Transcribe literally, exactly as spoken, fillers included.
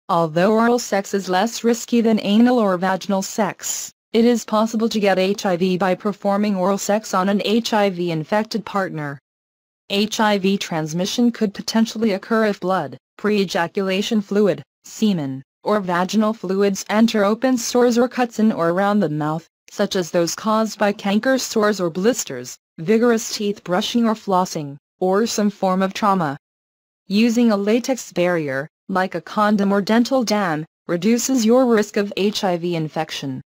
Although oral sex is less risky than anal or vaginal sex, it is possible to get H I V by performing oral sex on an H I V-infected partner. H I V transmission could potentially occur if blood, pre-ejaculation fluid, semen, or vaginal fluids enter open sores or cuts in or around the mouth, such as those caused by canker sores or blisters, vigorous teeth brushing or flossing, or some form of trauma. Using a latex barrier, like a condom or dental dam, reduces your risk of H I V infection.